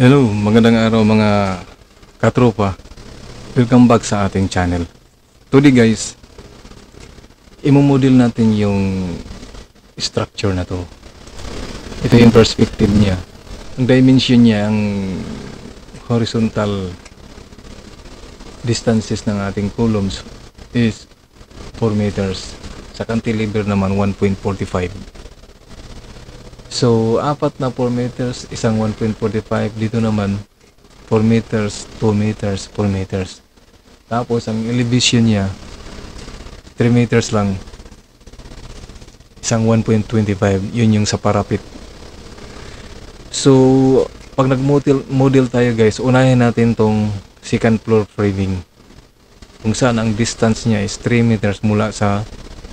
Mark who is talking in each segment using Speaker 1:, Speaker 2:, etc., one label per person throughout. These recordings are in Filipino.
Speaker 1: Hello, magandang araw mga katropa. Welcome back sa ating channel. Today guys, imomodel natin yung structure na to. Ito yung perspective niya. Ang dimension niya, ang horizontal distances ng ating columns is 4 meters. Sa cantilever naman 1.45. So, apat na 4 meters, isang 1.45. Dito naman, 4 meters, 2 meters, 4 meters. Tapos, ang elevation niya, 3 meters lang. Isang 1.25. Yun yung sa parapet. So, pag nag-model tayo guys, unahin natin tong second floor framing. Kung saan ang distance niya is 3 meters mula sa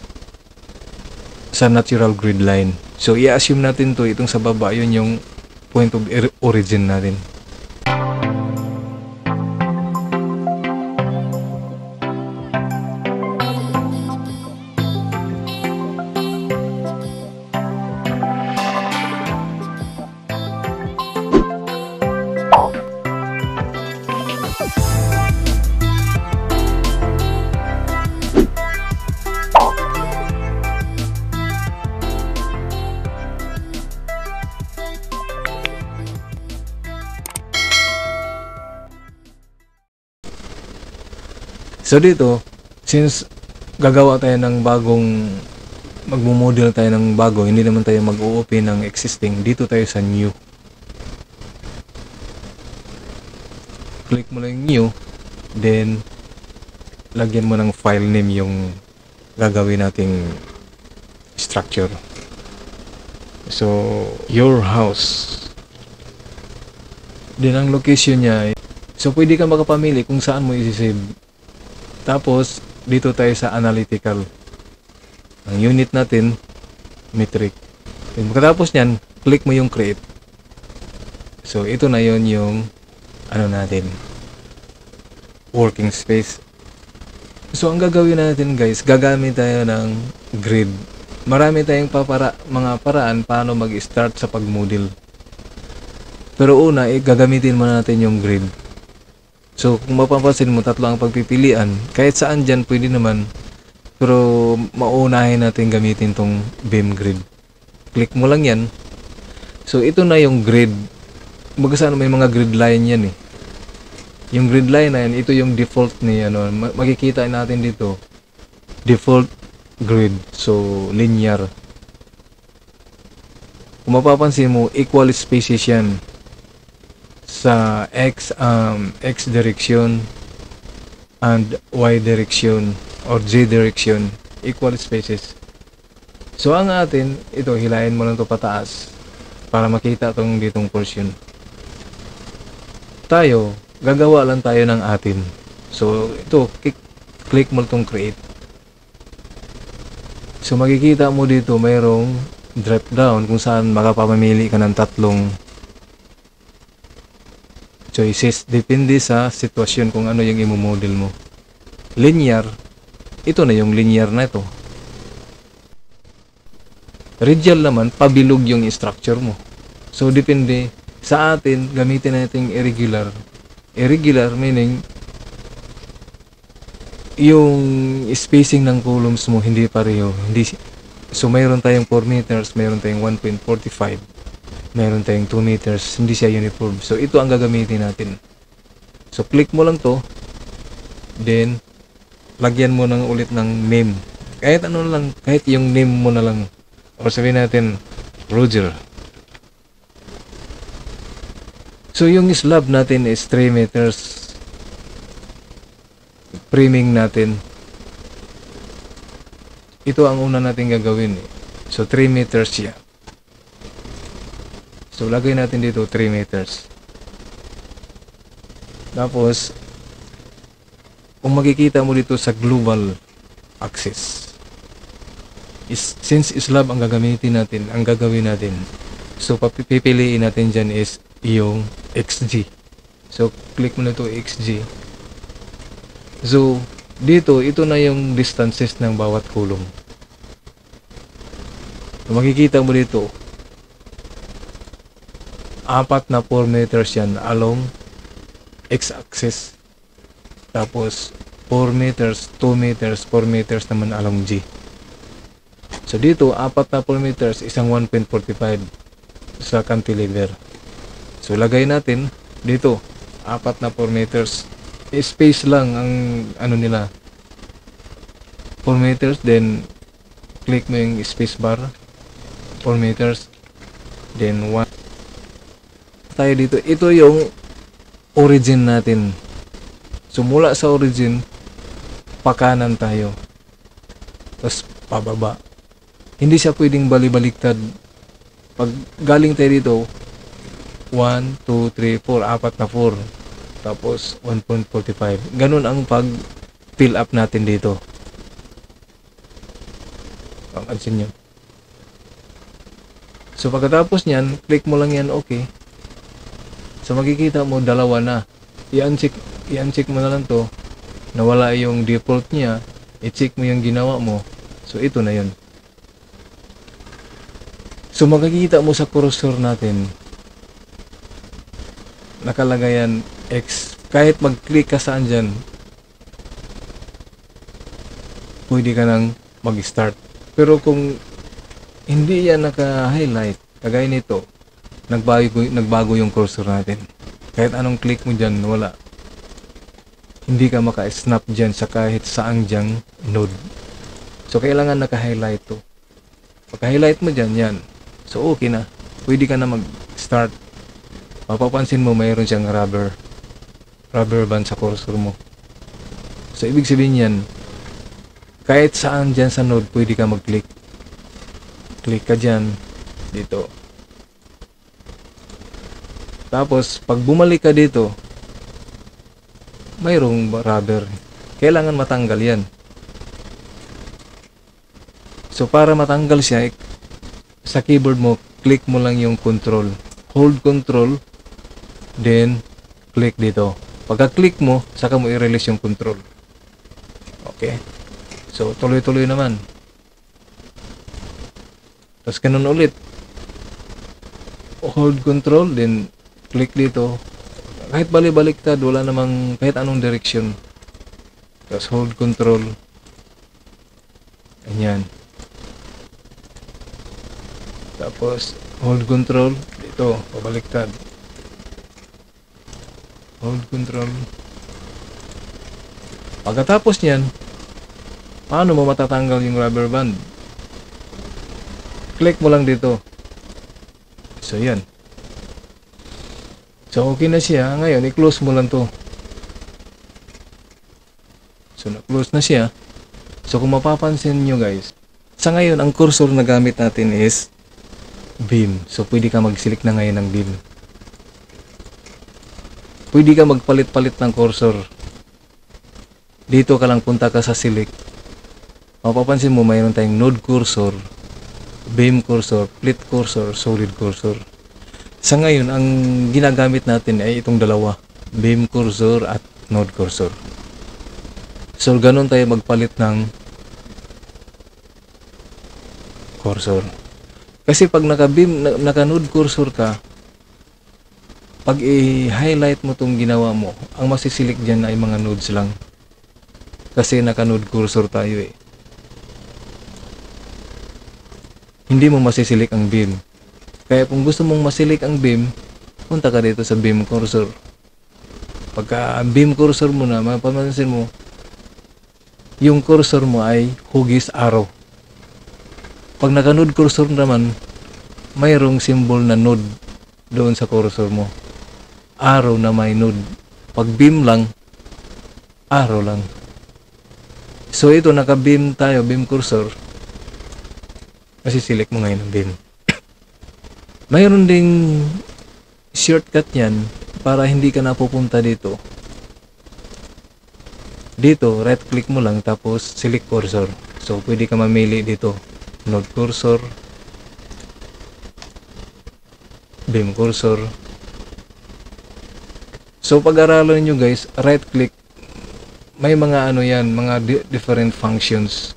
Speaker 1: natural grid line. So, i-assume natin to, itong sa baba, yun yung point of origin natin. So dito, since gagawa tayo ng magmo-model tayo ng bago, hindi naman tayo mag-o-open ng existing, dito tayo sa new. Click mo lang yung new, then lagyan mo ng file name yung gagawin nating structure. So, your house. Then ang location niya, so pwede ka makapamili kung saan mo isi-save. Tapos, dito tayo sa analytical. Ang unit natin, metric. Then, pagkatapos nyan, click mo yung create. So, ito na yon yung natin, working space. So, ang gagawin natin guys, gagamit tayo ng grid. Marami tayong mga paraan paano mag-start sa pag-model. Pero una, gagamitin muna natin yung grid. So, kung mapapansin mo, tatlo ang pagpipilian. Kahit saan dyan, pwede naman. Pero, maunahin natin gamitin tong beam grid. Click mo lang yan. So, ito na yung grid. Bagasaan may mga grid line yan eh. Yung grid line na yan, ito yung default ni makikita natin dito. Default grid. So, linear. Kung mapapansin mo, equal spaces yan. Sa x direction and y direction or z direction, equal spaces. So ang atin, ito hilahin mo lang to pataas para makita tong ditong portion. Tayo gagawa lang tayo ng atin. So ito, click mo tong create. So makikita mo dito mayroong drop down kung saan makapamili ka ng tatlong choices, depende sa sitwasyon kung ano yung imo-model mo. Linear, ito na yung linear na ito. Radial naman, pabilog yung structure mo. So, depende sa atin, gamitin natin irregular. Irregular meaning, yung spacing ng columns mo hindi pareho. So, mayroon tayong 4 meters, mayroon tayong 1.45. Meron tayong 2 meters, hindi siya uniform. So, ito ang gagamitin natin. So, click mo lang to. Then, lagyan mo ng ulit ng name. Kahit ano lang, kahit yung name mo na lang. O sabihin natin, Roger. So, yung slab natin is 3 meters. Framing natin. Ito ang una natin gagawin. So, 3 meters siya. So, lagay natin dito 3 meters. Tapos, kung makikita mo dito sa global axis, since slab ang gagamitin natin, ang gagawin natin, so, pipiliin natin dyan is yung XG. So, click mo na ito XG. So, dito, ito na yung distances ng bawat column. So, makikita mo dito, apat na 4 meters yan along x-axis. Tapos 4 meters, 2 meters, 4 meters naman along G. So dito, apat na 4 meters, isang 1.45 sa cantilever. So lagay natin dito, apat na 4 meters. Space lang ang ano nila. 4 meters, then click mo yung space bar. 4 meters, then 1. Tayo dito, ito yung origin natin. So mula sa origin, pakanan tayo. Tapos pababa. Hindi siya pwedeng bali-baliktad. Pag galing tayo dito, 1, 2, 3, 4, apat na 4. Tapos 1.45. Ganun ang pag fill up natin dito. Pansin nyo. So pagkatapos nyan, click mo lang yan, okay. So makikita mo, dalawa na. I-uncheck mo na lang to. Nawala yung default niya. I-check mo yung ginawa mo. So ito na yun. So makikita mo sa cursor natin, nakalagay yan X. Kahit mag-click ka saan dyan, pwede ka nang mag-start. Pero kung hindi yan naka-highlight, kagaya nito, nagbago yung cursor natin. Kahit anong click mo dyan, wala. Hindi ka maka-snap dyan sa kahit saang dyang node. So kailangan naka-highlight to. Pagka-highlight mo dyan, yan. So okay na. Pwede ka na mag-start. Mapapansin mo mayroon siyang rubber band sa cursor mo. So ibig sabihin yan, kahit saan dyan sa node pwede ka mag-click. Click ka dyan, dito. Tapos pag bumalik ka dito, mayroong rubber. Kailangan matanggal yan. So para matanggal siya, sa keyboard mo, click mo lang yung control. Hold control, then click dito. Pagka-click mo, saka mo i-release yung control. Okay. So, tuloy-tuloy naman. Tapos ganun ulit. Hold control, then click dito. Kahit bali-baliktad, wala namang kahit anong direction. Tapos hold control. Ganyan. Tapos hold control dito, pabaliktad. Hold control. Pagkatapos niyan, paano mo matatanggal yung rubber band? Click mo lang dito. So yan. So okay na siya. Ngayon i-close mo lang to. So na-close na siya. So kung mapapansin nyo guys, sa ngayon ang cursor na gamit natin is beam. So pwede ka mag-select na ngayon ng beam. Pwede ka magpalit-palit ng cursor. Dito ka lang, punta ka sa select. Mapapansin mo mayroon tayong node cursor, beam cursor, split cursor, solid cursor. Sa ngayon ang ginagamit natin ay itong dalawa, beam cursor at node cursor. So ganun tayo magpalit ng cursor. Kasi pag naka-beam, naka-node cursor ka, pag i-highlight mo tong ginawa mo, ang masisilik dyan ay mga nodes lang. Kasi naka-node cursor tayo eh. Hindi mo masisilik ang beam. Kaya kung gusto mong masilik ang beam, punta ka dito sa beam cursor. Pagka beam cursor mo na, mapapansin mo, yung cursor mo ay hugis arrow. Pag naka-node cursor naman, mayroong symbol na node doon sa cursor mo. Arrow na may node. Pag beam lang, arrow lang. So ito, naka-beam tayo, beam cursor. Masiselect mo ngayon ang beam. Mayroon ding shortcut yan para hindi ka napupunta dito. Dito, right click mo lang tapos select cursor. So pwede ka mamili dito. Node cursor, beam cursor. So pag-aralan nyo guys, right click, may mga ano yan, mga different functions,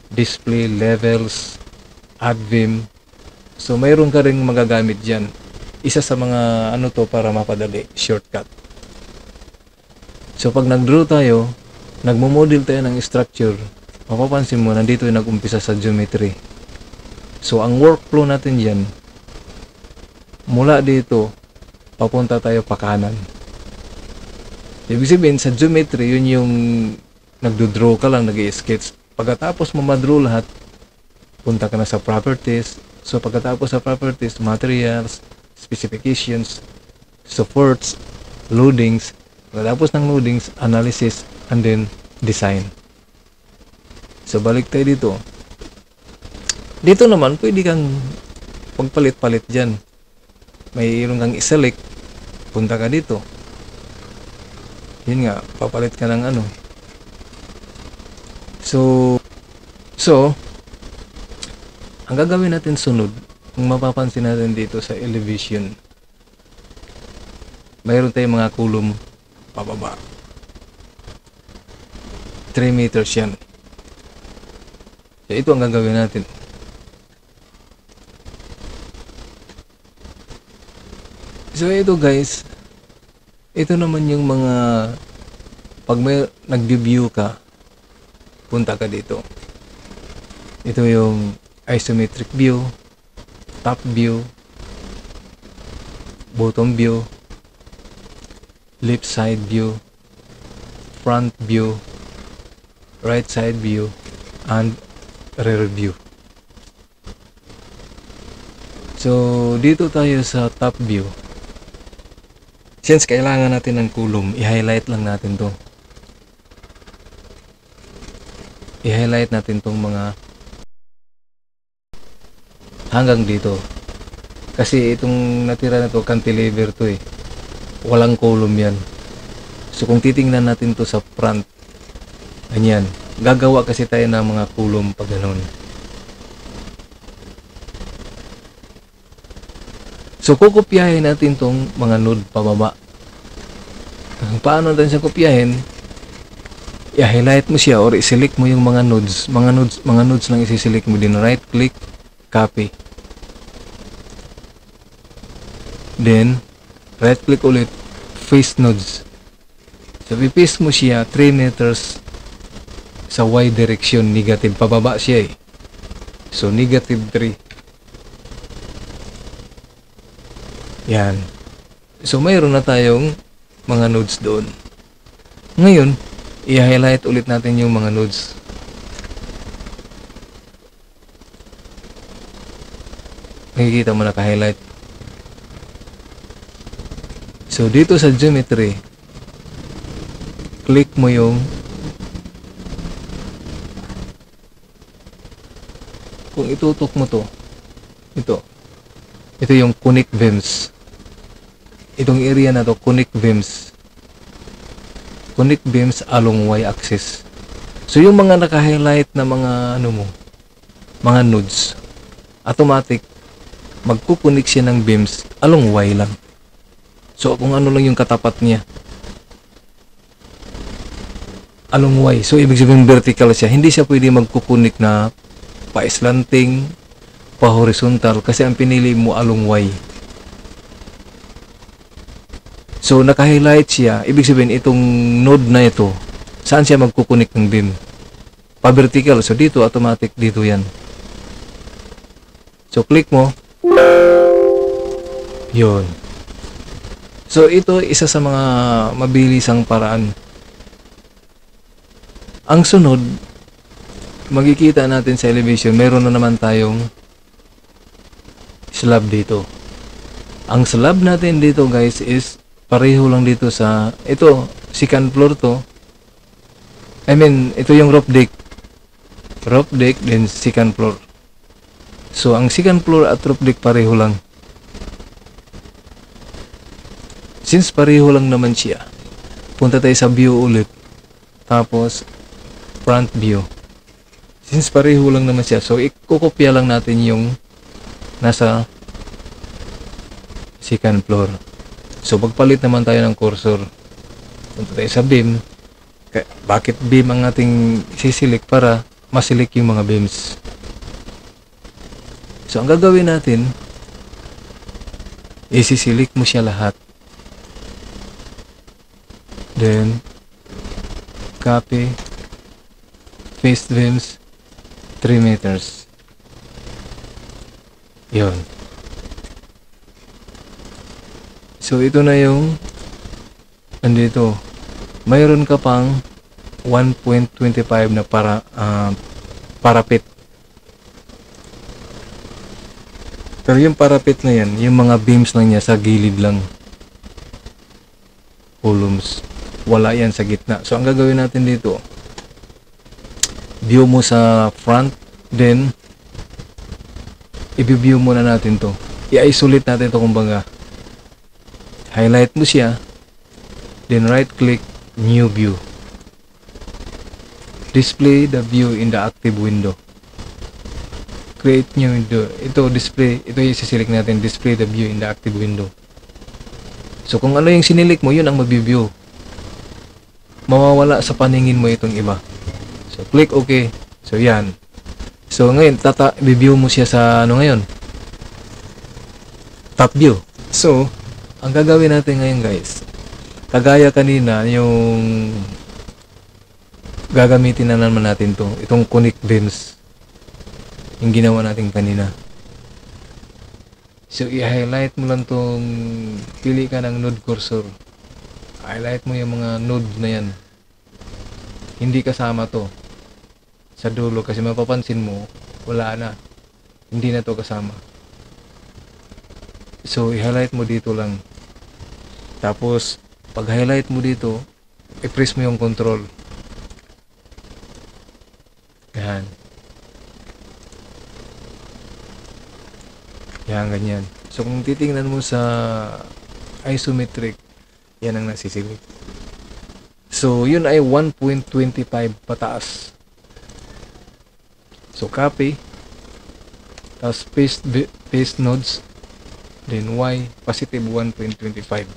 Speaker 1: display, levels, add beam. So mayroon ka ring magagamit dyan. isa sa mga ano to para mapadali, shortcut. So pag nag-draw tayo, nagmo-model tayo ng structure, mapapansin mo nandito yung nag-umpisa sa geometry. So ang workflow natin yan, mula dito papunta tayo pa kanan. Ibig sabihin sa geometry, yun yung nagdo-draw ka lang, nag-i-sketch. Pagkatapos mo ma-draw lahat, punta ka na sa properties. So pagkatapos sa properties, materials, specifications, supports, loadings. Pagkatapos ng loadings, analysis, and then design. So balik tayo dito. Dito naman, pwede kang pagpalit-palit dyan. Mayroon kang i-select, punta ka dito. Yun nga, papalit ka ng ano. So, ang gagawin natin sunod, kung mapapansin natin dito sa elevation, mayroon tayong mga kulom pababa. 3 meters yan. So, ito ang gagawin natin. So, ito guys, ito naman yung mga, pag may nag-view ka, punta ka dito. Ito yung isometric view, top view, bottom view, left side view, front view, right side view, and rear view. So, dito tayo sa top view. Since kailangan natin ng kulom, i-highlight lang natin to. I-highlight natin tong mga hanggang dito. Kasi itong natira na to, cantilever to eh. Walang kulom yan. So kung titingnan natin to sa front, ganyan. Gagawa kasi tayo ng mga kulom pag ganun. So kukopyahin natin tong mga node pababa. Paano natin siya kopyahin? I-highlight mo siya or i-select mo yung mga nodes. Mga nodes lang i-select mo din. Right click, copy. Then, right click ulit, paste nodes. So, i-paste mo siya 3 meters sa Y direction, negative. Pababa siya eh. So, negative 3. Yan. So, mayroon na tayong mga nodes doon. Ngayon, i-highlight ulit natin yung mga nodes. Nakikita mo naka-highlight. So, dito sa geometry, click mo yung kung itutok mo to, ito yung connect beams. Itong area na to, connect beams. Connect beams along y-axis. So yung mga naka-highlight na mga mga nodes, automatic magkukunik siya ng beams along y lang. So kung ano lang yung katapat niya, along y. So ibig sabihin vertical siya. Hindi siya pwede magkukunik na pa-slanting, pa-horizontal kasi ang pinili mo along y. So, naka-highlight siya. Ibig sabihin, itong node na ito, saan siya magkukunik ng beam? Pa-vertical. So, dito, automatic, dito yan. So, click mo. Yun. So, ito, isa sa mga mabilisang paraan. Ang sunod, makikita natin sa elevation, meron na naman tayong slab dito. Ang slab natin dito, guys, is pareho lang dito sa, ito, second floor to. I mean, ito yung roof deck. Roof deck, then second floor. So, ang second floor at roof deck pareho lang. Since pareho lang naman siya, punta tayo sa view ulit. Tapos, front view. Since pareho lang naman siya, so, ikukopya lang natin yung nasa second floor. So, pagpalit naman tayo ng cursor. Punta tayo sa beam. Bakit beam ang ating sisilik? Para masilik yung mga beams. So, ang gagawin natin, Isisilik mo siya lahat. Then, copy, paste beams, 3 meters. Yun. So, ito na yung andito. Mayroon ka pang 1.25 na parapet. Pero yung parapet na yan, yung mga beams lang niya sa gilid lang. Columns. Wala yan sa gitna. So, ang gagawin natin dito, view mo sa front, then, i-view muna natin to. I-isolate natin to kumbaga. Highlight mo siya, then right-click, new view. Display the view in the active window. Create new window. Ito display, ito yung sisilik natin, display the view in the active window. So kung ano yung sinilik mo, yun ang mag-view. Mawawala sa paningin mo itong iba. So click OK. So yan. So ngayon, view mo siya sa ano ngayon? Top view. So, ang gagawin natin ngayon guys, kagaya kanina, yung gagamitin na naman natin to, itong connect beams. Yung ginawa natin kanina. So, i-highlight mo lang tong, pili ka ng node cursor. Highlight mo yung mga node na yan. Hindi kasama to sa dulo kasi mapapansin mo, wala na. Hindi na to kasama. So, i-highlight mo dito lang. Tapos, pag-highlight mo dito, i-press mo yung control. Yan. Yan, ganyan. So, kung titingnan mo sa isometric, yan ang nasisilip. So, yun ay 1.25 pataas. So, copy. Tapos, paste nodes. Then, Y, positive 1.25.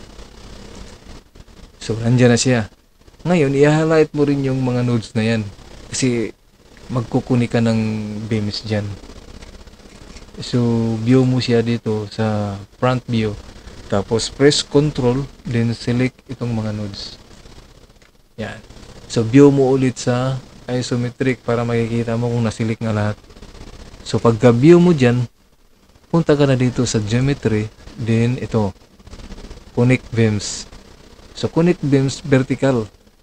Speaker 1: So, nandyan na siya. Ngayon, i-highlight mo rin yung mga nodes na yan. Kasi, magkukuni ka ng beams dyan. So, view mo siya dito sa front view. Tapos, press control, then select itong mga nodes. Yan. So, view mo ulit sa isometric para makikita mo kung nasilik na lahat. So, pagka-view mo dyan, punta ka na dito sa geometry, then ito, connect beams. So, connect beams vertical.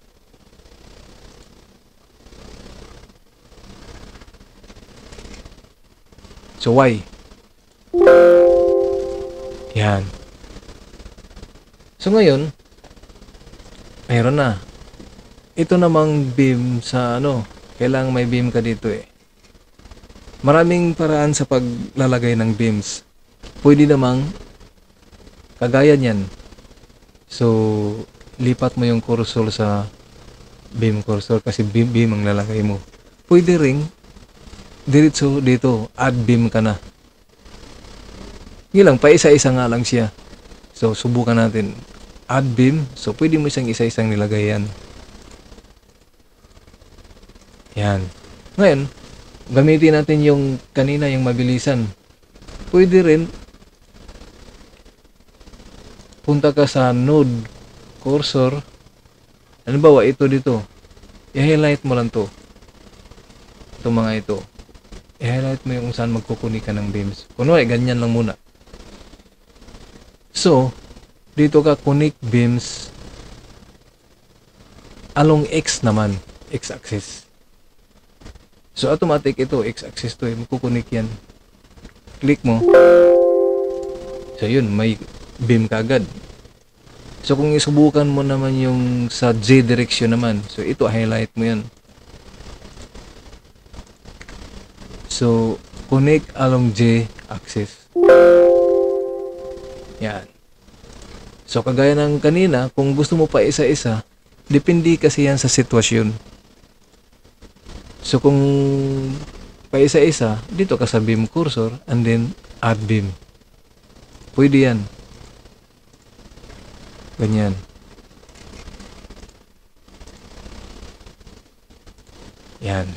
Speaker 1: So, Y. Yan. So, ngayon, mayroon na. Ito namang beam sa ano, kailangan may beam ka dito eh. Maraming paraan sa paglalagay ng beams. Pwede namang kagaya niyan. So, lipat mo yung cursor sa beam cursor kasi beam ang lalagay mo. Pwede ring diretso dito, add beam ka na. Lang, pa isa-isa nga lang siya. So, subukan natin. Add beam. So, pwede mo isang isa-isang nilagay yan. Yan. Ngayon, gamitin natin yung kanina, yung mabilisan. Pwede rin, punta ka sa node, cursor. Halimbawa, ito dito. I-highlight mo lang to. Ito mga ito. I-highlight mo yung kung saan magkukuni ka ng beams. Kunwari, ganyan lang muna. So, dito ka connect beams along X naman. X-axis. So, automatic ito. X-axis to. Magkukunik yan. Click mo. So, yun. May beam ka agad. So, kung isubukan mo naman yung sa Z direction naman. So, ito. Highlight mo yan. So, connect along J axis. Yan. So, kagaya ng kanina, kung gusto mo pa isa-isa, depende kasi yan sa sitwasyon. So, kung pa isa-isa, dito ka sa beam cursor, and then add beam. Pwede yan. Ganyan. Yan.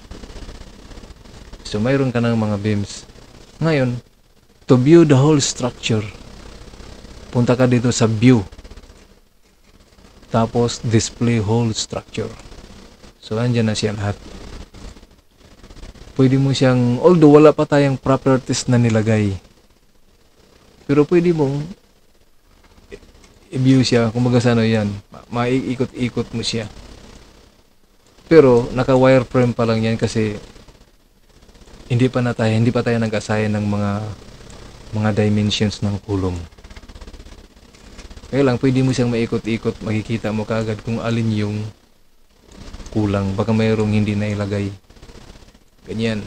Speaker 1: So, mayroon ka ng mga beams. Ngayon, to view the whole structure, punta ka dito sa view. Tapos display whole structure. So andyan na siya lahat. Pwede mo siyang, although wala pa tayong properties na nilagay, pero pwede mong i-view siya, kumbaga sa ano yan, maiikot-ikot mo siya. Pero naka wireframe pa lang yan kasi hindi pa tayo nag-assign ng mga dimensions ng column. Kaya lang pwede mo siyang maikot-ikot, makikita mo kaagad kung alin yung kulang, baka mayroong hindi nailagay. Ganyan.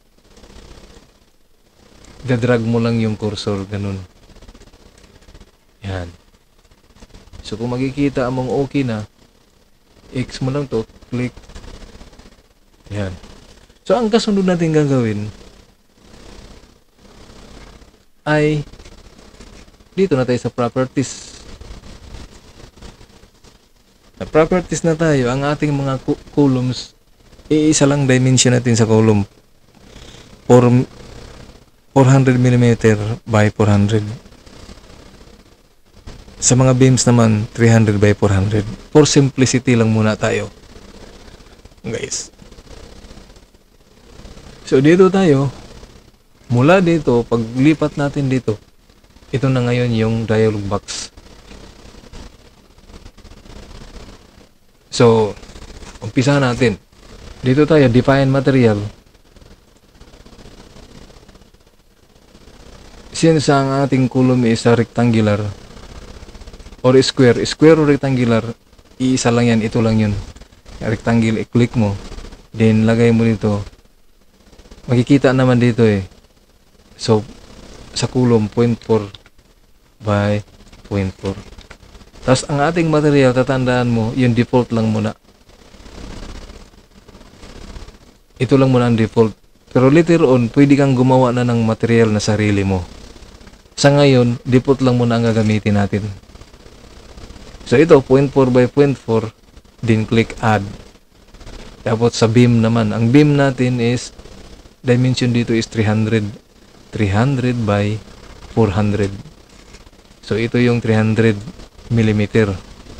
Speaker 1: Dadrag mo lang yung cursor, ganun. Yan. So kung makikita mong okay na, X mo lang to, click. Yan. So ang kasunod natin gagawin ay dito na tayo sa properties. Sa properties na tayo, ang ating mga columns, iisa lang dimension natin sa column. 400 mm by 400. Sa mga beams naman, 300 by 400. For simplicity lang muna tayo, guys. So dito tayo, mula dito, paglipat natin dito, ito na ngayon yung dialog box. So umpisa natin. Dito tayo, define material. Since ang ating column is rectangular or square or rectangular, iisa lang yan, ito lang yun. Rectangle, i-click mo. Then lagay mo dito. Makikita naman dito eh. So sa column 0.4 by 0.4. Tapos ang ating material, tatandaan mo, yung default lang muna. Ito lang muna ang default. Pero later on, pwede kang gumawa na ng material na sarili mo. Sa ngayon, default lang muna ang gagamitin natin. So ito, 0.4 by 0.4, then click add. Tapos sa beam naman, ang beam natin is, dimension dito is 300. 300 by 400. So ito yung 300 mm. 0.3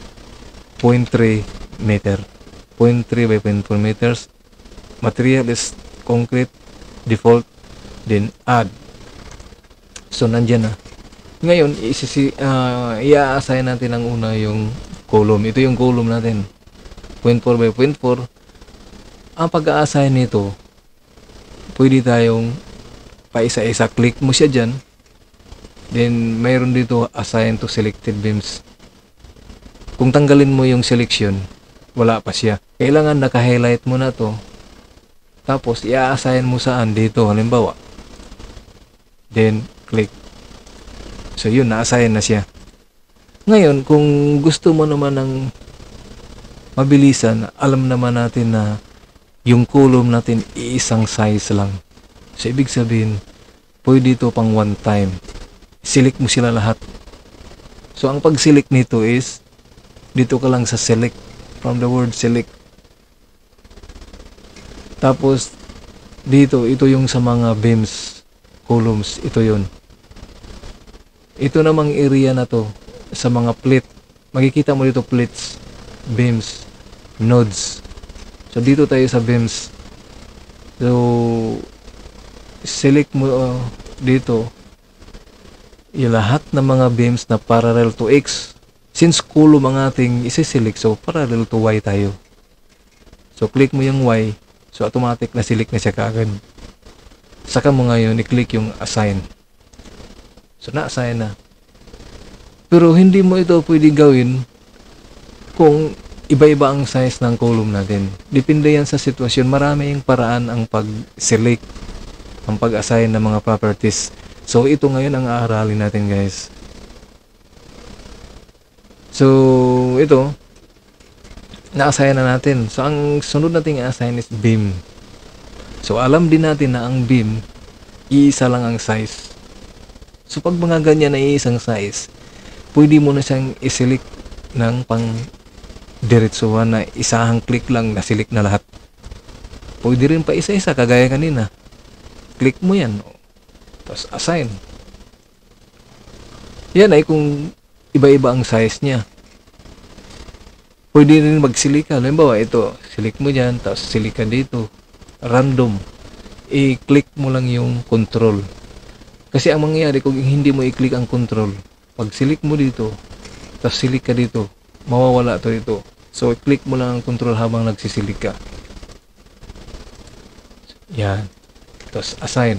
Speaker 1: meter. 0.3 by 0.4 meters. Material is concrete, default, then add. So nandyan na. Ngayon, i-assign natin ang una yung column. Ito yung column natin. 0.4 by 0.4. Ang pag-a-assign nito, pwede tayong paisa-isa. Click mo siya dyan. Then, mayroon dito assign to selected beams. Kung tanggalin mo yung selection, wala pa siya. Kailangan naka-highlight mo na to. Tapos, i-assign mo saan dito, halimbawa. Then, click. So, yun, na-assign na siya. Ngayon, kung gusto mo naman ng mabilisan, alam naman natin na yung column natin iisang size lang. So, ibig sabihin, pwede ito pang one time. Select mo sila lahat. So, ang pag-select nito is, dito ka lang sa select. From the word select. Tapos, dito, ito yung sa mga beams, columns, ito yun. Ito namang area na to, sa mga plate. Makikita mo dito plates, beams, nodes. So, dito tayo sa beams. So, select mo dito, yung lahat ng mga beams na parallel to X. Since column ang ating isi-select, so parallel to Y tayo. So, click mo yung Y. So, automatic na select na siya kaagad. Saka mo ngayon, i-click yung assign. So, na-assign na. Pero, hindi mo ito pwede gawin kung iba-iba ang size ng column natin. Depende yan sa sitwasyon. Marami yung paraan ang pag-select, ang pag-assign ng mga properties. So, ito ngayon ang aaralin natin, guys. So, ito, na-assign na natin. So, ang sunod nating i-assign is beam. So, alam din natin na ang beam, iisa lang ang size. So, pag mga ganyan na iisang size, pwede mo na siyang i-select ng pang diretsuhan na isahang click lang na select na lahat. Pwede rin pa isa-isa, kagaya kanina. Click mo yan. Tapos, assign. Yan ay kung iba-iba ang size niya. Pwede rin magsilika. Halimbawa, ito, silik mo dyan, tapos silika dito. Random. I-click mo lang yung control. Kasi ang mangyayari kung hindi mo i-click ang control, pag silik mo dito, tapos silik ka dito, mawawala to dito. So, i-click mo lang ang control habang nagsisilik ka. Yan. Tapos, assign.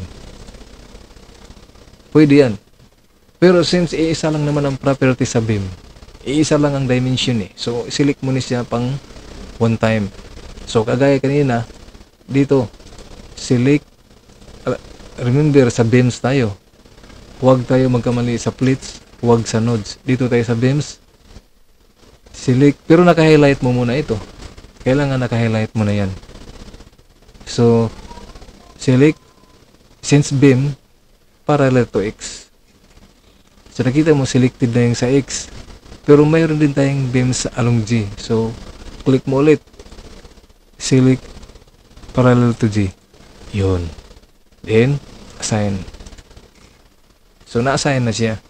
Speaker 1: Pwede yan. Pero since iisa lang naman ang property sa beam, iisa lang ang dimension eh. So, select mo na siya pang one time. So, kagaya kanina, dito, select, remember sa beams tayo. Huwag tayo magkamali sa pleats, huwag sa nodes. Dito tayo sa beams, select, pero naka-highlight mo muna ito. Kailangan naka-highlight mo na yan. So, select, since beam, parallel to X. So, nakita mo, selected na yung sa X. Pero mayroon din tayong beams along G. So, click mo ulit. Select parallel to G. Yun. Then, assign. So, na-assign na siya.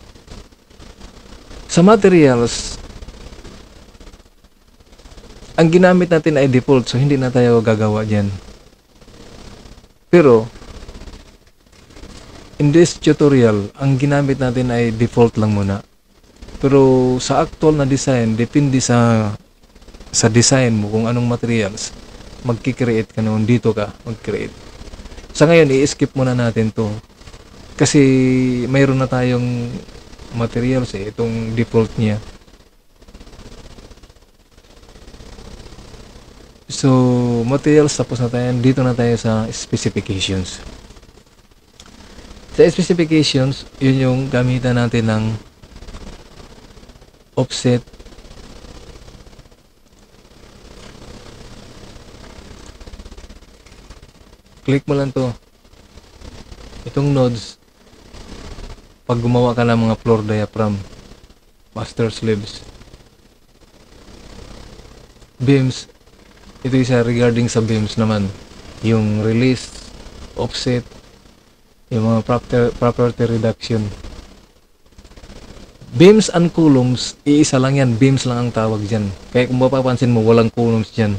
Speaker 1: Sa materials, ang ginamit natin ay default. So, hindi na tayo gagawa dyan. Pero, in this tutorial, ang ginamit natin ay default lang muna. Pero sa actual na design, depende sa design mo kung anong materials, magki-create ka noon, dito ka mag-create. Sa ngayon, i-skip muna natin to. Kasi mayroon na tayong materials eh, itong default niya. So, materials, tapos na tayo. Dito na tayo sa specifications. Sa specifications, yun yung gamitan natin ng offset, click mo lang to, itong nodes, pag gumawa ka ng mga floor diaphragm, master slabs, beams, ito isa regarding sa beams naman, yung release, offset, yung mga property reduction. Beams and columns, iisa lang yan. Beams lang ang tawag dyan. Kaya kung mapapansin mo, walang columns dyan.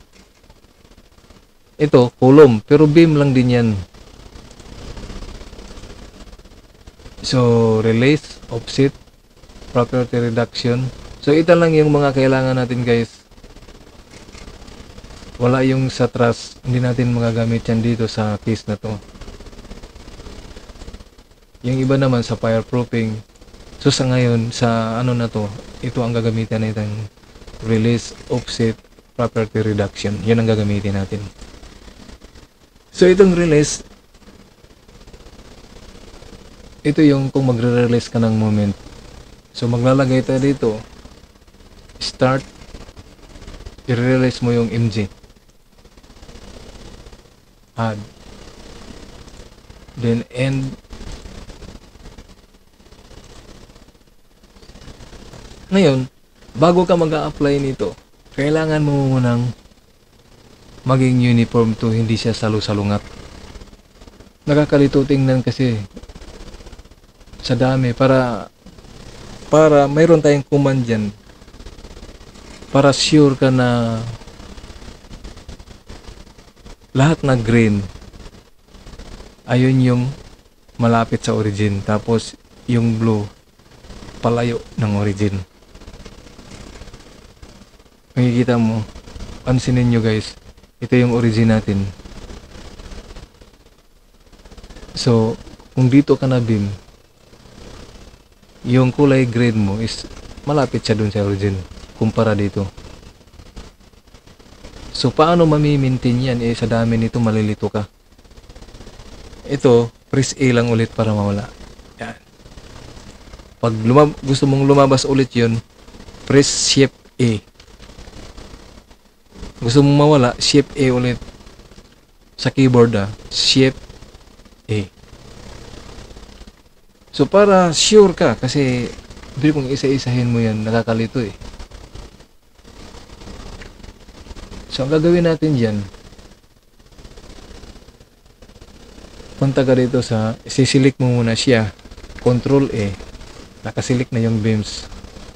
Speaker 1: Ito, column. Pero beam lang din yan. So, release, offset, property reduction. So, ito lang yung mga kailangan natin, guys. Wala yung sa truss. Hindi natin magagamit yan dito sa case na to. Yung iba naman sa fireproofing. So sa ngayon, sa ano na to, ito ang gagamitin natin. Release, offset, property reduction. Yun ang gagamitin natin. So itong release, ito yung kung magre-release ka ng moment. So maglalagay tayo dito. Start. I-release mo yung MG. Add. Then end. Ngayon, bago ka mag-a-apply nito, kailangan mo munang maging uniform to, hindi siya salu-salungat. Nakakalito tingnan kasi sa dami para mayroon tayong command dyan para sure ka na lahat na green ayun yung malapit sa origin, tapos yung blue palayo ng origin. Makikita mo, pansinin nyo guys, ito yung origin natin. So, kung dito ka na beam, yung kulay green mo is malapit siya dun sa origin, kumpara dito. So, paano mamimintin yan? Sa dami nito, malilito ka. Ito, press A lang ulit para mawala. Yan. Pag gusto mong lumabas ulit yun, press Shift A. Gusto mong mawala, Shift A ulit. Sa keyboard Shift A. So para sure ka, kasi kung isa-isahin mo yan, nakakalito eh. So ang gagawin natin dyan, punta ka dito sa, sisilik mo muna siya, Control A. Nakasilik na yung beams.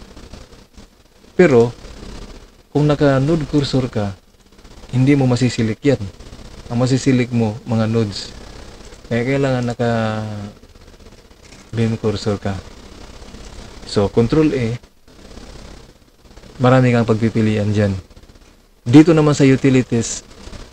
Speaker 1: Pero, kung naka-node cursor ka, hindi mo masisilik yan. Ang masisilik mo, mga nodes. Kaya kailangan naka-beam cursor ka. So, Control A, marami kang pagpipilian dyan. Dito naman sa utilities,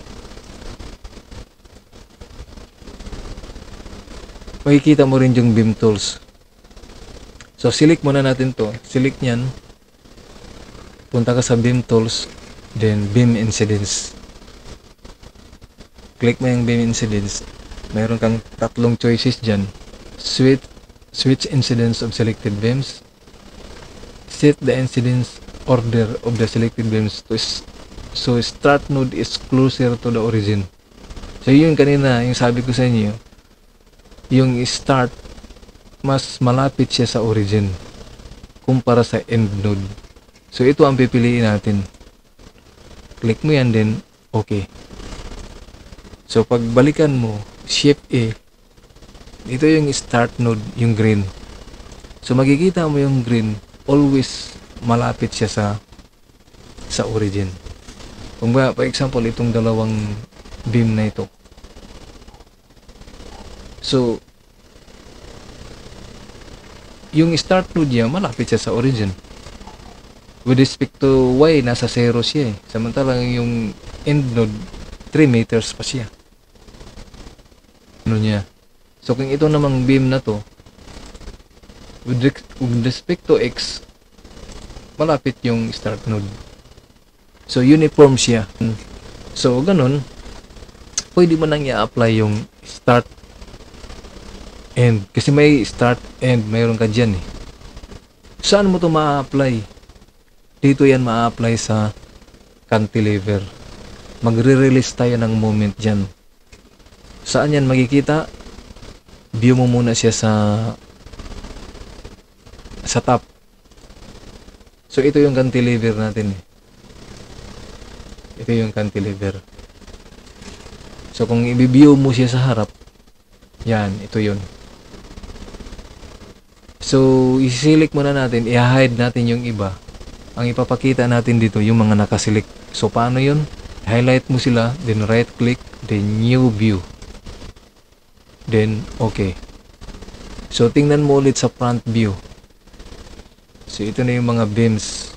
Speaker 1: makikita mo rin yung beam tools. So, select muna natin to. Select nyan. Punta ka sa beam tools, then beam incidence. Click mo yung beam incidence. Mayroon kang tatlong choices dyan. Switch incidence of selected beams. Set the incidence order of the selected beams so start node is closer to the origin. So yun kanina, yung sabi ko sa inyo, yung start mas malapit siya sa origin kumpara sa end node. So ito ang pipiliin natin. Click mo yan, then okay. So pag balikan mo, Shift A, ito yung start node, yung green. So makikita mo yung green, always malapit siya sa origin. Kung ba, for example, itong dalawang beam na ito. So yung start node niya, malapit siya sa origin. With respect to Y, nasa 0 siya eh. Samantalang yung end node, 3 meters pa siya. Ano niya? So kung ito namang beam na to, with respect to X, malapit yung start node. So uniform siya. So ganun, pwede mo nang i-apply yung start end. Kasi may start end, mayroon ka dyan eh. Saan mo to ma-apply? Dito yan ma-apply sa cantilever. Magre-release tayo ng moment dyan. Saan yan makikita? View mo muna siya sa top. So ito yung cantilever natin eh. Ito yung cantilever. So kung i-view mo siya sa harap, yan, ito yun. So i-select muna natin, i-hide natin yung iba. Ang ipapakita natin dito yung mga nakaselect. So paano yun? Highlight mo sila, then right click, then new view. Then okay. So tingnan mo ulit sa front view. So ito na yung mga beams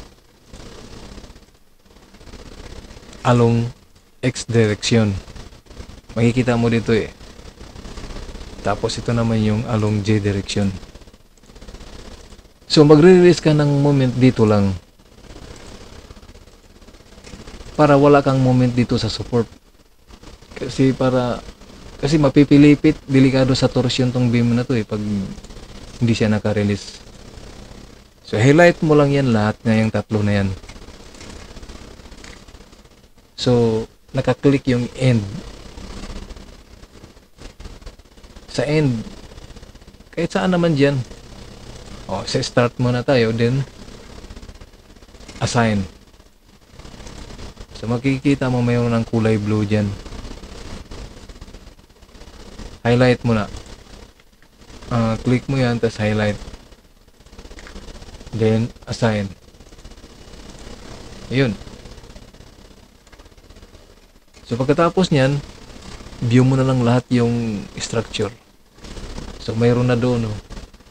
Speaker 1: along X direction. Makikita mo dito eh. Tapos ito naman yung along J direction. So magre-release ka ng moment dito lang. Para wala kang moment dito sa support. Kasi mapipilipit, delikado sa torsion tong beam na to eh pag hindi siya naka-release. So highlight mo lang yan lahat na yung tatlo na yan. So naka-click yung end. Sa end, kahit saan naman dyan. O, sa start muna tayo, then assign. So makikita mo mayroon ng kulay blue dyan. Highlight mo na. Click mo yan, tapos highlight. Then assign. Ayun. So pagkatapos nyan, view mo na lang lahat yung structure. So mayroon na doon. No?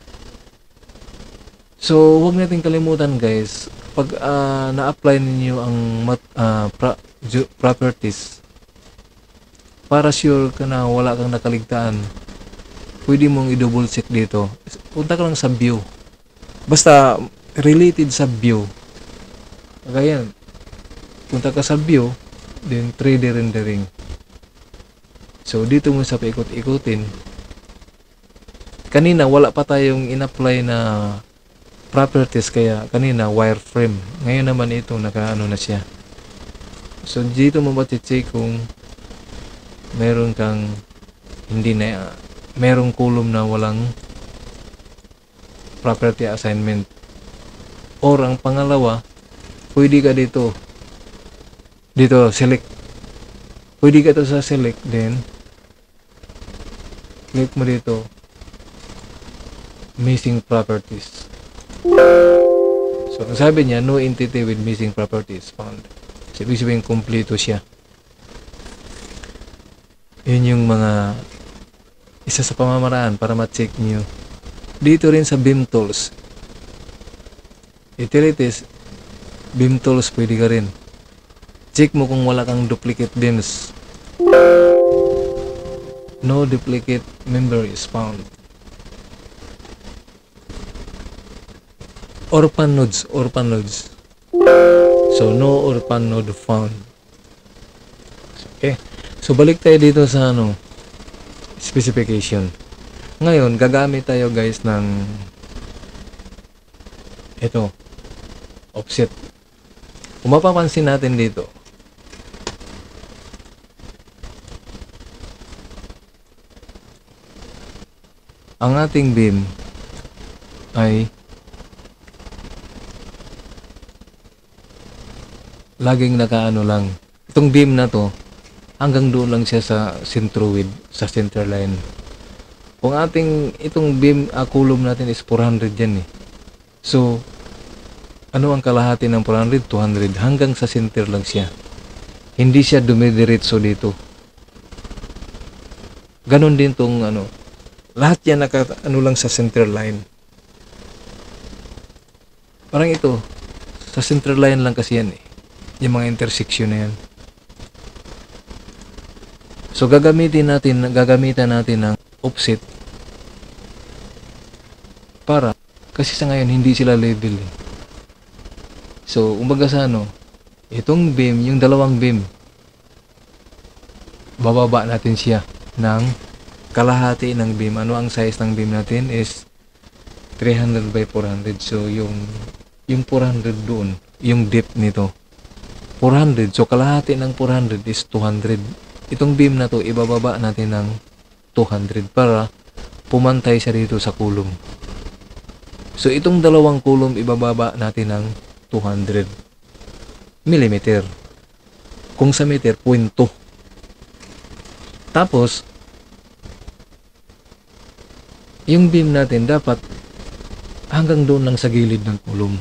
Speaker 1: So huwag natin kalimutan guys, pag na-apply ninyo ang properties, para sure ka na wala kang nakaligtaan, pwede mong i-double check dito. Punta ka lang sa view. Basta related sa view. Kaya punta ka sa view, then 3D rendering. So dito mo sa paikot-ikutin. Kanina wala pa tayong in-apply na properties, kaya kanina wireframe. Ngayon naman ito nakaano na siya. So dito mo ma-check kung meron kang merong column na walang property assignment. Or ang pangalawa, pwede ka dito select. Pwede ka to sa select, then click mo dito missing properties. So, ang sabi niya, no entity with missing property is found. So, ibig sabihin, kompleto siya. Yun yung mga isa sa pamamaraan para ma-check nyo. Dito rin sa BIM tools. Utilities, BIM tools, pwede ka rin. Check mo kung wala kang duplicate BIMs. No duplicate member is found. Orphan nodes. So, no orphan node found. Okay. So, balik tayo dito sa specification. Ngayon, gagamit tayo guys ng ito, offset. Kung mapapansin natin dito, ang ating beam ay laging nakaano lang. Itong beam na to, hanggang doon lang siya sa centroid, sa center line. Kung itong beam, kulum natin is 400 yan eh. So, ano ang kalahati ng 400? 200. Hanggang sa center lang siya. Hindi siya dumidiretso dito. Ganon din tong lahat yan lang sa center line. Parang ito, sa center line lang kasi yan eh. Yung mga intersection na yan. So, gagamitan natin ng offset para, kasi sa ngayon hindi sila level eh. So, umbaga sa itong beam, yung dalawang beam, bababa natin siya ng kalahati ng beam. Ano ang size ng beam natin is 300 by 400. So, yung 400 doon, yung depth nito, 400. So, kalahati ng 400 is 200. Itong beam na to, ibababa natin ng 200 para pumantay siya dito sa kulum. So, itong dalawang kulum, ibababa natin ng 200 millimeter. Kung sa meter, 0.2. Tapos, yung beam natin dapat hanggang doon lang sa gilid ng kulum.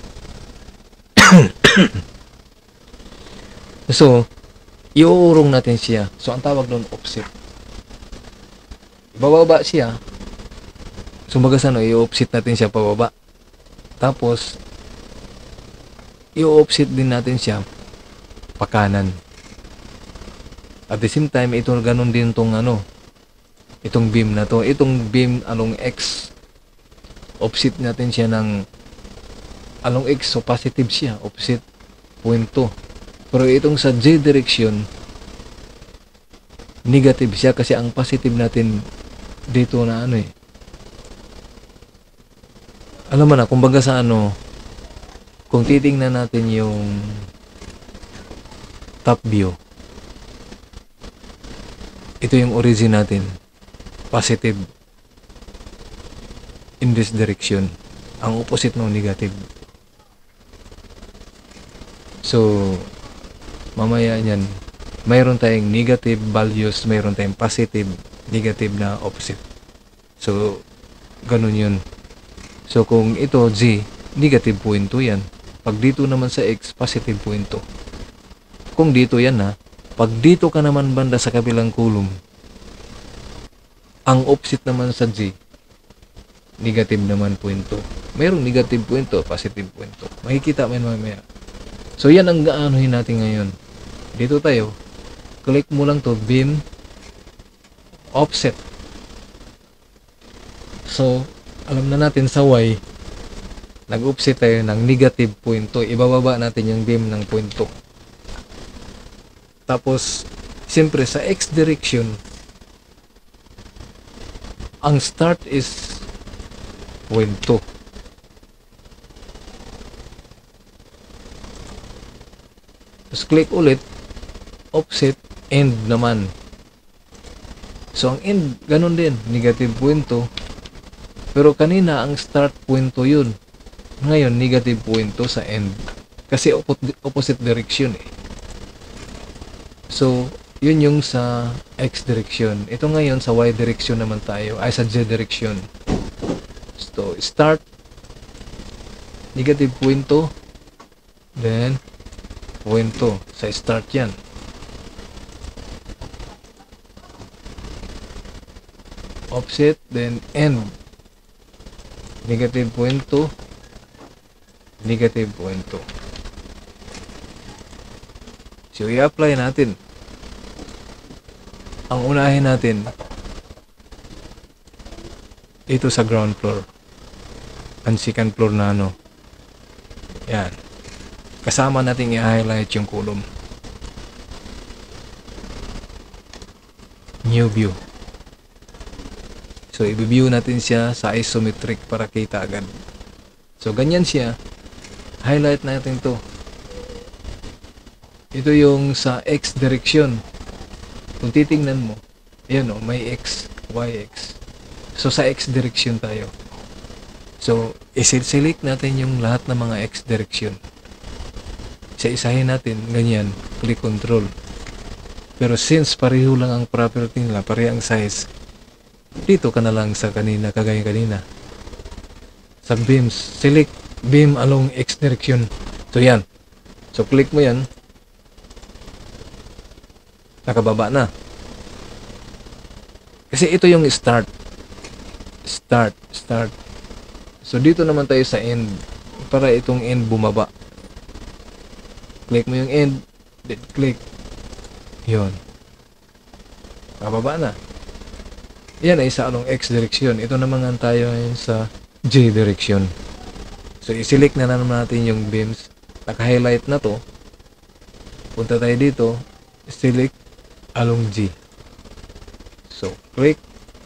Speaker 1: So, iuurong natin siya. So, ang tawag doon, offset. Ibababa siya. So, i-offset natin siya pababa. Tapos, i-offset din natin siya pakanan. At the same time, ito ganun din itong beam na to. Itong beam along X, offset natin siya ng along X. So, positive siya. Offset 0.2. Pero itong sa Z direction, negative siya kasi ang positive natin dito na alam mo na, kumbaga sa kung titingnan natin yung top view, ito yung origin natin, positive in this direction, ang opposite ng negative. So, mamaya niyan, mayroon tayong negative values, mayroon tayong positive, negative na opposite. So, ganun yun. So, kung ito Z, negative 0.2 yan. Pag dito naman sa X, positive 0.2. Kung dito yan pag dito ka naman banda sa kabilang kulum, ang opposite naman sa Z, negative naman 0.2. Mayroong negative 0.2, positive 0.2. Makikita mo yan mamaya. So, yan ang gaanohin natin ngayon. Dito tayo, click mo lang to, beam, offset. So, alam na natin sa Y, nag-offset tayo ng negative 0.2. Ibababa natin yung beam ng 0.2. Tapos, siyempre sa X direction, ang start is 0.2. Tapos, click ulit, offset, end naman. So, ang end, ganun din, negative 0.2. Pero kanina, ang start 0.2 yun. Ngayon, negative 0.2 sa end. Kasi opposite direction eh. So, yun yung sa X direction. Ito ngayon, sa Y direction naman tayo. Ay, sa Z direction. So, start negative 0.2, then 0.2 sa start yan. Offset, then end, negative 0.2, negative 0.2. So i-apply natin. Ang unahin natin ito sa ground floor, ang second floor na ano, yan, kasama natin i-highlight yung column. New view. So i-view natin siya sa isometric para kita agad. So ganyan siya, highlight natin to. Ito yung sa X direction. Kung titingnan mo, ayan o, may X, Y, X. So sa X direction tayo. So i-select natin yung lahat ng mga X direction. Isa-isahin natin, ganyan, click control. Pero since pareho lang ang property nila, pareho ang size, dito ka na lang sa kanina, kagaya kanina. Sa beams, select beam along X direction. So yan. So click mo yan. Nakababa na. Kasi ito yung start. Start. So dito naman tayo sa end. Para itong end bumaba. Click mo yung end. Then click. Yun. Nakababa na. Yan ay sa anong X direction. Ito naman nga tayo sa J direction. So i-select na naman natin yung beams. Naka-highlight na to. Punta tayo dito. Select along G. So click.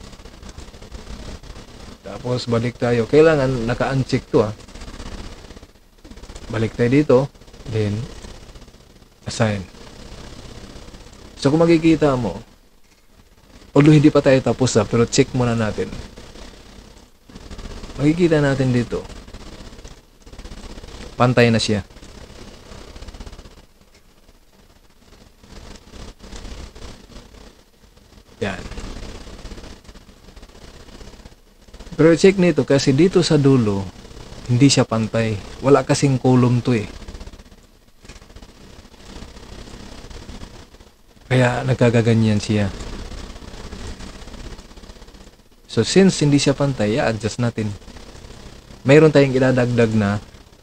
Speaker 1: Tapos balik tayo. Kailangan naka-uncheck to Balik tayo dito. Then assign. So kung makikita mo, although hindi pa tayo tapos pero check muna natin. Makikita natin dito. Pantay na siya. Yan. Pero check nito kasi dito sa dulo, hindi siya pantay. Wala kasing column to Kaya nagkagaganyan siya. So since hindi siya pantay, i-adjust natin. Mayroon tayong idadagdag na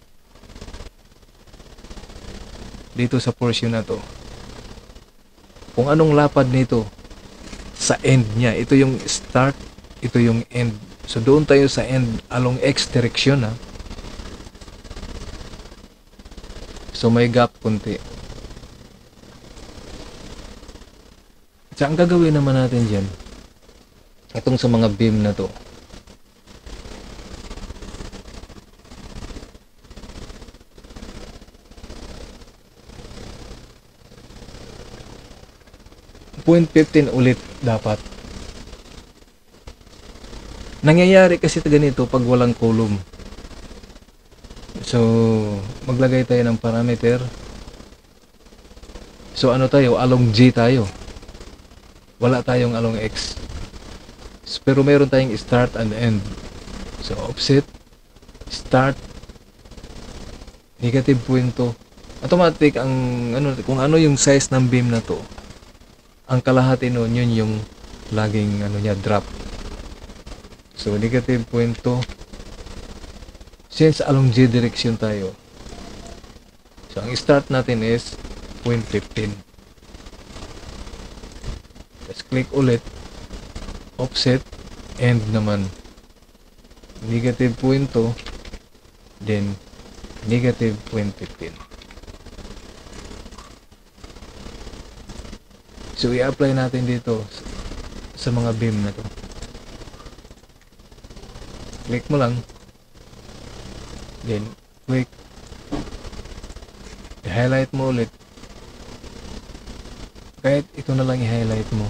Speaker 1: dito sa portion na to. Kung anong lapad nito sa end niya. Ito yung start, ito yung end. So doon tayo sa end along X direction So may gap kunti. So ang gagawin naman natin dyan, itong sa mga beam na to, .15 ulit dapat. Nangyayari kasi ganito pag walang column. So maglagay tayo ng parameter. So ano tayo? Along G tayo. Wala tayong along X. Pero meron tayong start and end. So offset, start, negative 0.2. Automatic ang kung ano yung size ng beam na to, ang kalahati nun, yun yung laging drop. So negative 0.2. Since along J direction tayo, so ang start natin is 0.15. Let's click ulit, offset, end naman, negative 0.2, then negative 0.15. So i-apply natin dito sa mga beam na to. Click mo lang, then click, i-highlight mo ulit. Kahit ito na lang i-highlight mo,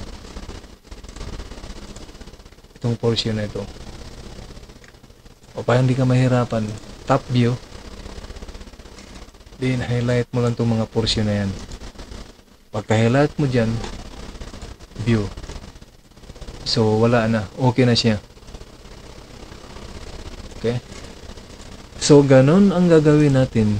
Speaker 1: itong portion na ito. O para hindi ka mahirapan, top view, then highlight mo lang itong mga portion na yan. Pagka-highlight mo dyan, view. So wala na, okay na siya. Okay? So, ganun ang gagawin natin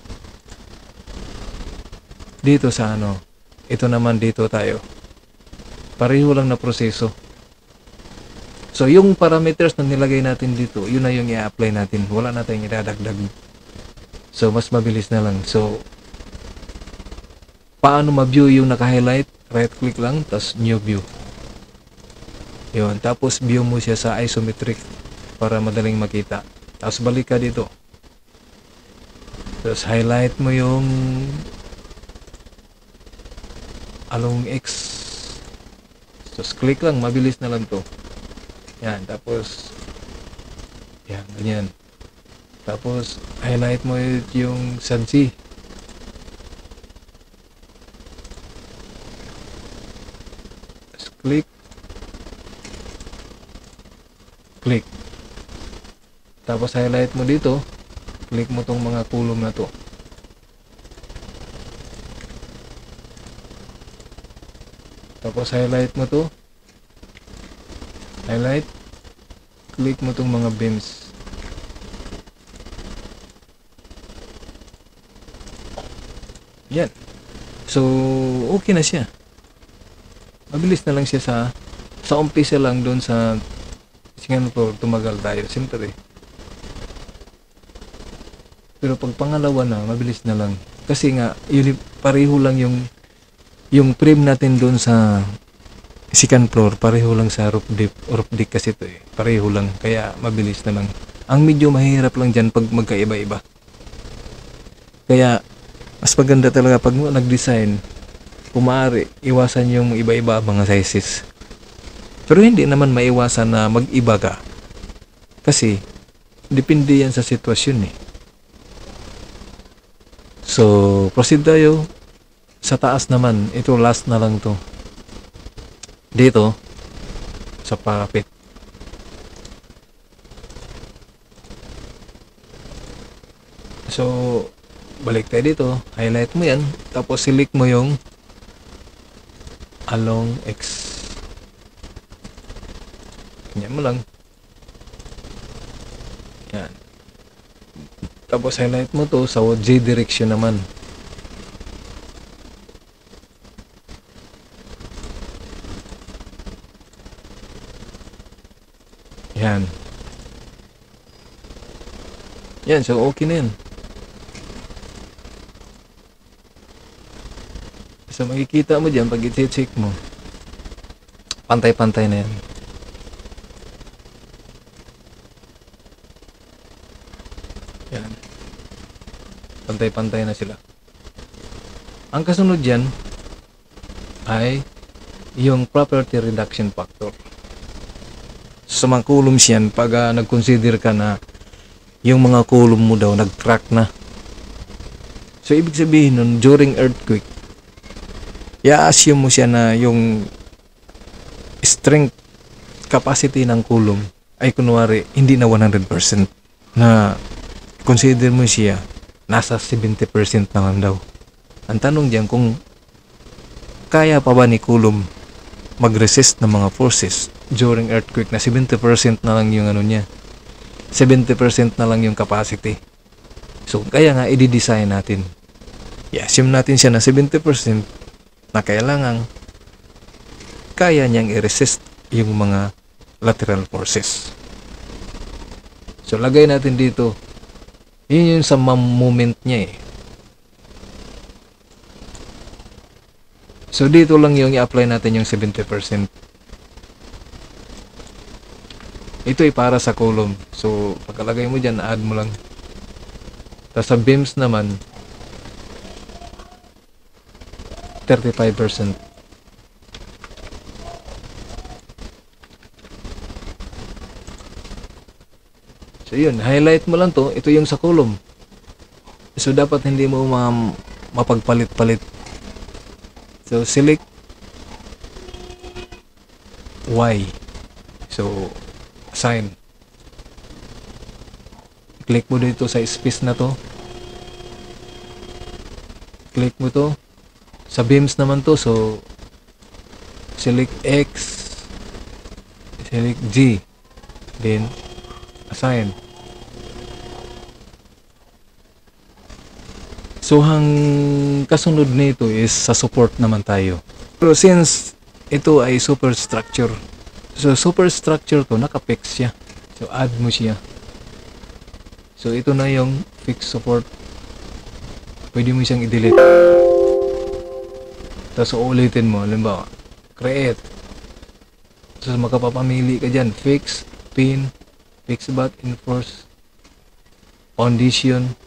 Speaker 1: dito sa ano. Ito naman dito tayo. Pareho lang na proseso. So, yung parameters na nilagay natin dito, yun na yung i-apply natin. Wala na tayong idadagdag. So, mas mabilis na lang. So, paano ma-view yung naka-highlight? Right-click lang, tapos new view. Yun. Tapos, view mo siya sa isometric para madaling makita. Tapos, balik ka dito. Tapos, highlight mo yung along X. Tapos, click lang. Mabilis na lang to. Yan. Tapos, yan. Ganyan. Tapos, highlight mo yung Sansi. Tapos, click. Click. Tapos, highlight mo dito. Click mo tong mga column na to. Tapos, highlight mo to. Highlight. Click mo tong mga beams. Yan. So, okay na siya. Mabilis na lang siya sa umpisa lang doon sa Singapore, tumagal tayo. Siyempre. Pero pag pangalawa na, mabilis na lang. Kasi nga, pareho lang yung frame natin doon sa second floor, pareho lang sa roof deck kasi ito eh. Pareho lang, kaya mabilis na lang. Ang medyo mahirap lang dyan pag magkaiba-iba. Kaya, mas maganda talaga pag nag-design, kung maaari, iwasan yung iba-iba mga sizes. Pero hindi naman maiwasan na mag-iba ka. Kasi, depende yan sa sitwasyon eh. So, proceed tayo. Sa taas naman, ito last na lang to. Dito, sa parapet. So, balik tayo dito. Highlight mo yan. Tapos, select mo yung along X. Ganyan mo lang. Yan. Tapos, highlight mo to sa Z direction naman. Yan. Yan, so okay na yan. So makikita mo dyan, pag i-check mo, pantay-pantay na yan. Yan. Pantay-pantay na sila. Ang kasunod dyan ay yung property reduction factor. Sa mga columns yan, pag nag-consider ka na yung mga column mo daw nag-crack na. So, ibig sabihin nun, during earthquake, i-assume mo siya na yung strength capacity ng column ay kunwari, hindi na 100%. Na consider mo siya, nasa 70% na lang daw. Ang tanong diyan kung kaya pa ba ni column mag-resist ng mga forces during earthquake na 70% na lang yung ano niya. 70% na lang yung capacity. So, kaya nga, i-design natin. I-assume natin siya na 70% na kailangan kaya niyang i-resist yung mga lateral forces. So, lagay natin dito. Yun yung sa moment niya eh. So, dito lang yung i-apply natin yung 70%. Ito ay para sa column. So, pagkalagay mo dyan, add mo lang. Tapos sa beams naman, 35%. So, yun. Highlight mo lang to. Ito yung sa column. So, dapat hindi mo mapagpalit-palit. So, select Y. So, assign. Click mo dito sa space na to. Click mo to. Sa beams naman to. So, select X. Select G. Then, assign. So, ang kasunod nito is sa support naman tayo. Pero since ito ay superstructure, so superstructure to, naka-fix siya. So, add mo siya. So, ito na yung fix support. Pwede mo siyang i-delete. Tapos, uulitin mo. Halimbawa, create. So, makapapamili ka dyan. Fix, pin, fix bot, enforce, condition.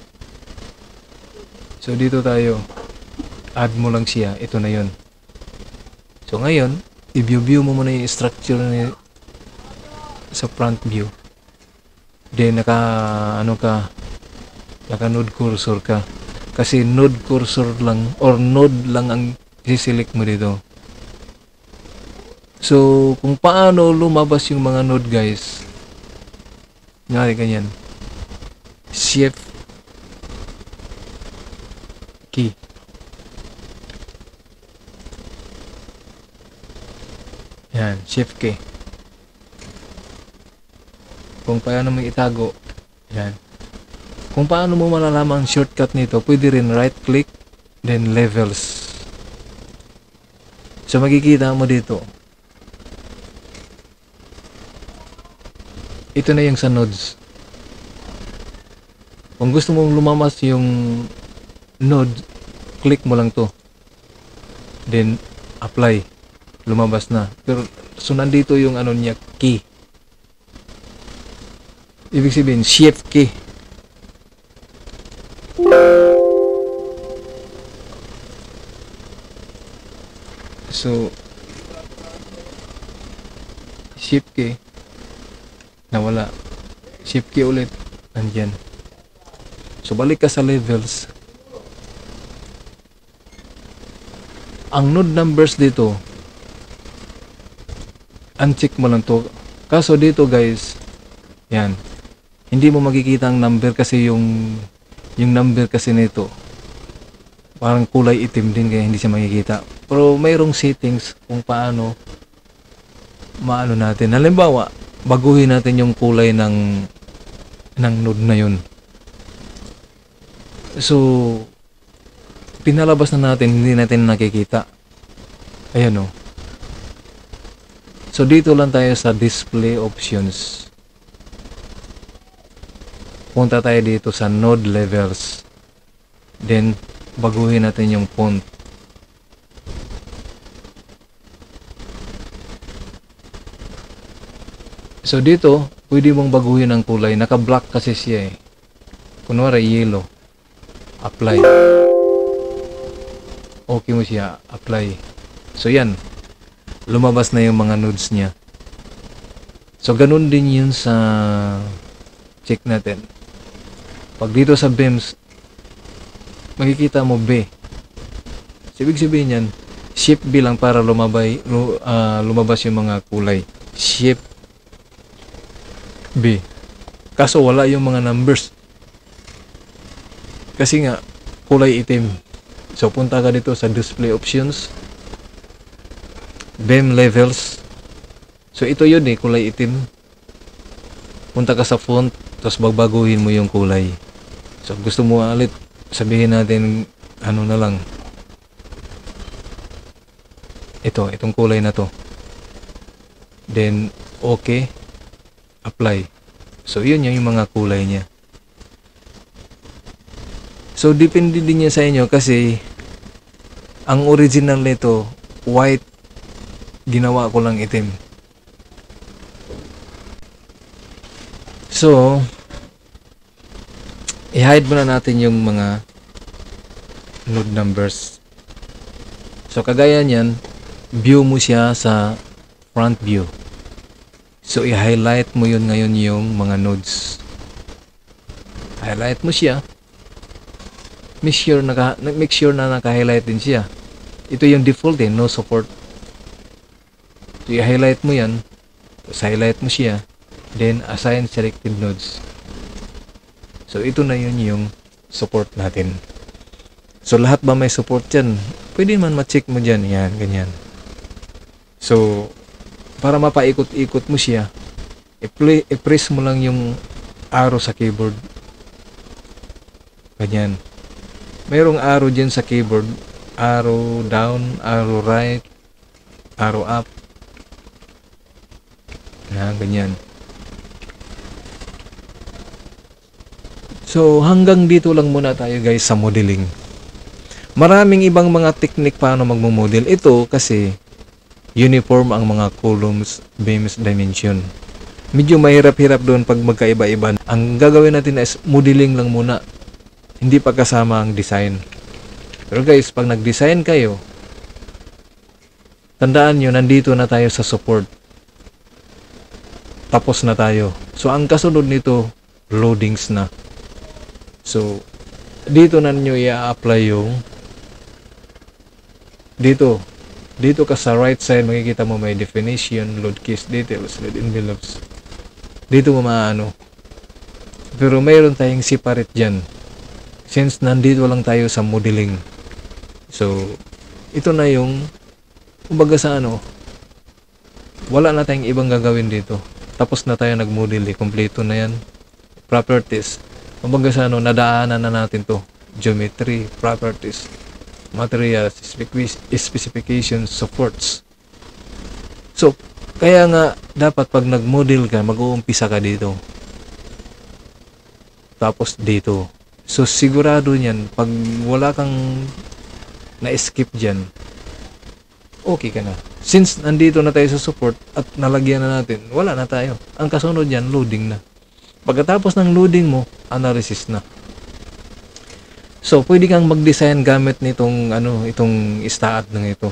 Speaker 1: So, dito tayo. Add mo lang siya. Ito na yun. So, ngayon, i-view mo muna yung structure sa front view. Then, naka node cursor ka. Kasi node cursor lang, or node lang ang siselect mo dito. So, kung paano lumabas yung mga node, guys. Nga, ganyan. Shift key. Yan, shift key. Kung paano mo itago, yan. Kung paano mo malalaman ang shortcut nito, pwede rin right click, then levels. So, makikita mo dito. Ito na yung sa nodes. Kung gusto mong lumamas yung node, click mo lang to. Then, apply. Lumabas na. Pero, so nandito yung ano niya, key. Ibig sabihin, shift key. So, shift key. Nawala. Shift key ulit. Andyan. So, balik ka sa levels. Ang node numbers dito, uncheck mo lang to. Kaso dito, guys, yan. Hindi mo makikita ang number kasi yung number kasi nito, parang kulay itim din kaya hindi siya makikita. Pero mayroong settings kung paano maano natin. Halimbawa, baguhin natin yung kulay ng node na yun. So, pinalabas na natin, hindi natin nakikita. Ayan o. So, dito lang tayo sa display options. Punta tayo dito sa node levels. Then, baguhin natin yung font. So, dito, pwede mong baguhin ang kulay. Naka-black kasi siya eh. Kunwari, yellow. Apply. Okay mo siya. Apply. So, yan. Lumabas na yung mga nodes niya. So, ganun din yun sa check natin. Pag dito sa beams, makikita mo B. So, ibig sabihin yan, shift B lang para lumabas yung mga kulay. Shift B. Kaso wala yung mga numbers. Kasi nga, kulay itim. So, punta ka dito sa display options. Beam levels. So, ito yun eh, kulay itim. Punta ka sa font, tapos bagbaguhin mo yung kulay. So, gusto mo ulit, sabihin natin, ano na lang. Itong kulay na to. Then, okay. Apply. So, yun yung mga kulay niya. So, depende din niya sa inyo kasi ang original nito, white, ginawa ko lang itim. So, i-hide muna natin yung mga node numbers. So, kagaya niyan, view mo siya sa front view. So, i-highlight mo yun ngayon yung mga nodes. Highlight mo siya. Make sure na naka-highlight din siya. Ito yung default eh, no support. So, i-highlight mo yan. Tapos, highlight mo siya. Then, assign selected nodes. So, ito na yun yung support natin. So, lahat ba may support dyan? Pwede man ma-check mo dyan. Yan, ganyan. So, para mapaikot-ikot mo siya, i-press mo lang yung arrow sa keyboard. Ganyan. Mayroong arrow dyan sa keyboard. Arrow down, arrow right, arrow up. Ganyan. So, hanggang dito lang muna tayo guys sa modeling. Maraming ibang mga technique paano magmo-model. Ito kasi uniform ang mga columns, beams, dimension. Medyo mahirap-hirap doon pag magkaiba-iba. Ang gagawin natin is modeling lang muna. Hindi pa kasama ang design. Pero guys, pag nag-design kayo, tandaan nyo, nandito na tayo sa support. Tapos na tayo. So, ang kasunod nito, loadings na. So, dito na nyo i-apply yung dito ka sa right side, makikita mo may definition, load case details, load envelopes. Dito mo maano. Pero mayroon tayong separate dyan. Since nandito lang tayo sa modeling. So, ito na yung kumbaga sa wala na tayong ibang gagawin dito. Tapos na tayo nag-model, kompleto na yan. Properties. Kumbaga sa nadaanan na natin to. Geometry, properties, materials, specifications, supports. So, kaya nga, dapat pag nag-model ka, mag-uumpisa ka dito. Tapos dito. So, sigurado niyan, pag wala kang na-skip dyan, okay ka na. Since nandito na tayo sa support at nalagyan na natin, wala na tayo. Ang kasunod yan, loading na. Pagkatapos ng loading mo, analysis na. So, pwede kang mag-design gamit nitong itong istaat ng ito.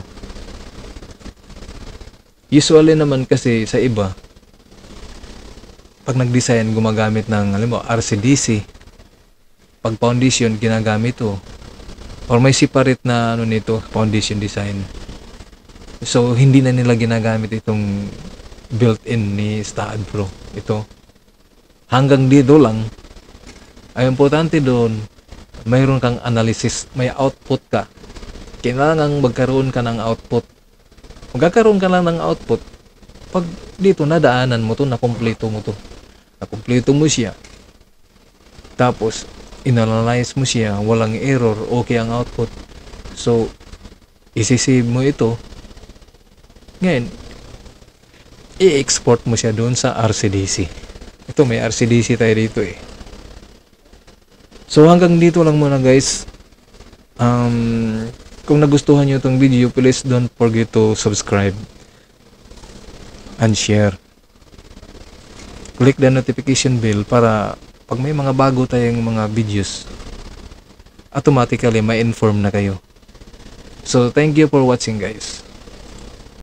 Speaker 1: Usually naman kasi sa iba, pag nag-design, gumagamit ng RCDC. Pag foundation, ginagamit to. Or may separate na nito, foundation design. So, hindi na nila ginagamit itong built-in ni Staad Pro. Ito. Hanggang dito lang. Ay importante doon, mayroon kang analysis, may output ka. Kailangan magkaroon ka ng output. Magkakaroon ka lang ng output, pag dito nadaanan mo to, nakumpleto mo to. Nakumpleto mo siya. Tapos, inanalyze mo siya, walang error, okay ang output. So, isisave mo ito. Ngayon, i-export mo siya doon sa RCDC. Ito, may RCDC tayo dito eh. So, hanggang dito lang muna guys. Kung nagustuhan nyo itong video, please don't forget to subscribe and share. Click the notification bell para pag may mga bago tayong mga videos, automatically ma-inform na kayo. So, thank you for watching guys.